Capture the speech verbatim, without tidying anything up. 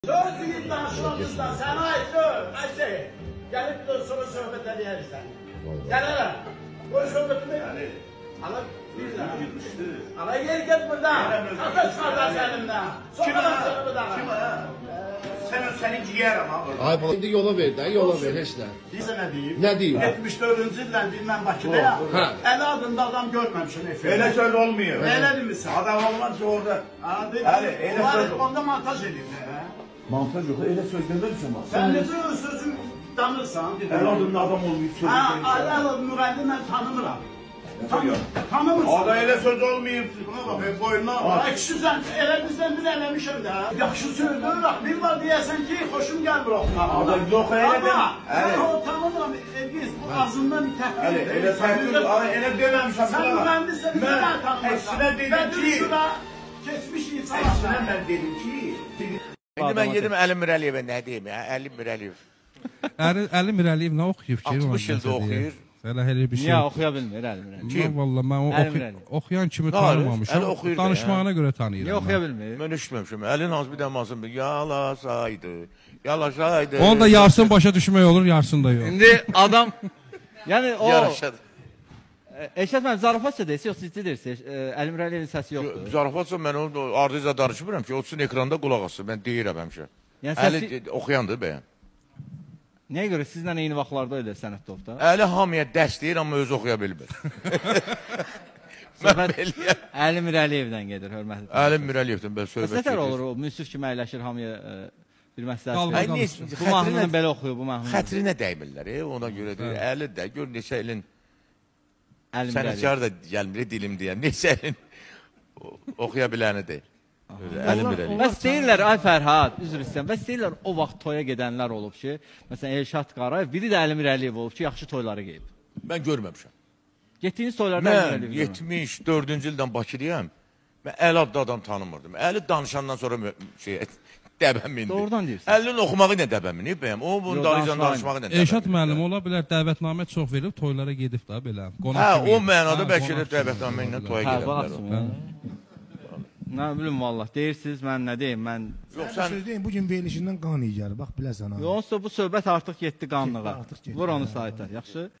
Söz yiğit danışmamızdan sana ait dur. Ayşe, gelip de sonra sohbet edeyersen. Gel hele. Koy sohbetini. Ala bir daha. Ala gel git buradan. Ateş var da seninle. Sokarım seni buradan. Sen senin ciğerim abi. Ay baba, indi yola ver də, yola ver, heç nə. Bizə nə deyim? Nə deyim? yetmiş dördüncü ildən deyim mən Bakıdayam. Hə. Əli adında adam görməmişim efendim. Öyle söz olmuyor. Elədir mi sen? Adam olmaz ki orada. Hadi. Hadi, elə Var, söz- onda montaj edirlər. hə? Montaj yok. Öyle söz dememişim bak. Sen necə sözün tanırsan? El adında adam olmuyor. Söz Ha, dememişim. Ali Alad Müğəndi mən tanımıram. Tanıyor. Tanımırsın. Orada öyle söz olmuyor. Buna bak hep boyunlar var. Ekşi sen elə bizdən bir eləmişəm də. Yaxşı sözdür, bax bir var deyəsən ki, xoşum gəlmir oxumağa. Adam yox, elə Amma demə. mən Əli. o tanımıram, Elgiz, bu ağzından bir təhqir Öyle, edir. öyle təhqir, ama öyle dememişim. Sən mühəndissən, niyə mən tanımırsan? Ekşine dedim Ben ki. şurada keçmiş insan Ekşine ben dedim ki. İndi mən gedim Əli Mirəliyevə nə deyim ya? Əli Mirəliyev. Əli, Əli Mirəliyev nə oxuyub ki? altmış ildə oxuyur. Elə elə bir şey. Niyə oxuya bilmir Əli Mirəliyev? Kim? Valla mən o Əli oxu Mirəliyev. oxuyan kimi Nə var? tanımamışam. Əli oxuyur da Danışmağına görə tanıyıram. Niyə oxuya bilmir? Mən eşitməmişəm. Əlin hansı bir dənə mahnısını bil. Yalasaydı, yalaşaydı. Onu da yarısını başa düşmək olur, yarısını da yox. İndi adam yəni o Yaraşadı. Eşət mən zarafatça deyirsə, yox ciddi deyirsə, e, Əli Mirəliyevin səsi yoxdur. Zarafatsa mən onu ardıyla danışmıram ki, otursun ekranda qulaq asın. Mən deyirəm həmişə. Yəni Əli səsi oxuyandır bəyən. nəyə görə sizlə eyni vaxtlarda elə sənət topda? Əli hamıya dərs deyir, amma özü oxuya bilmir. Mən Söhbət beliyəm. Əli Mirəliyevdən gedir, hörmətli. Əli Mirəliyevdən bəs söhbət Nətər olur o münsif kimi əyləşir hamıya e, bir məsləhət Qalma, verir. Ay, ne- Danışsın. Bu mahnını belə oxuyur, bu mahnını. Xətrinə dəymirlər, e, ona görə deyir. Əli də gör neçə ilin Əli Mirəliyev. sənətkar da gəlmir dilim deyən. Neçə ilin o- oxuya biləni deyil. Əli Mirəliyev. Bəs deyirlər, ay Fərhad, üzr istəyirəm, bəs deyirlər o vaxt toya gedənlər olub ki, məsələn Elşad Qarayev, biri də Əli Mirəliyev olub ki, yaxşı toyları qeyib. Mən görməmişəm. Getdiyiniz toylarda Əli Mən Mirəliyev görmədiniz. yetmiş dördüncü ildən Bakıdayam. Mən Əli adlı adam tanımırdım. Əli danışandan sonra mö- şey dəbəm indi. Doğrudan deyirsən. Əlinin oxumağı ilə dəbəmi, nə bəyəm? O bunun Yox, dalıcan danışmağı danışmağı ilə dəbəmi. Elşad müəllim ola bilər, dəvətnamə çox verib, toylara gedib də belə. Qonaq Hə, kimi o gedib. mənada Hə, bəlkə də qonaq kimi dəvətnamə ilə gedib. toya Hə, gedə bilər. baxsın. Nə bilim vallah, deyirsiniz, mən nə deyim, mən... Yox, Sən sən söz deyin, bugün verilişindən qan iyi gəlir, bax biləsən ha. Yoxsa bu söhbət artıq getdi qanlığa. Artıq getdi. Vur onu sayta, yaxşı?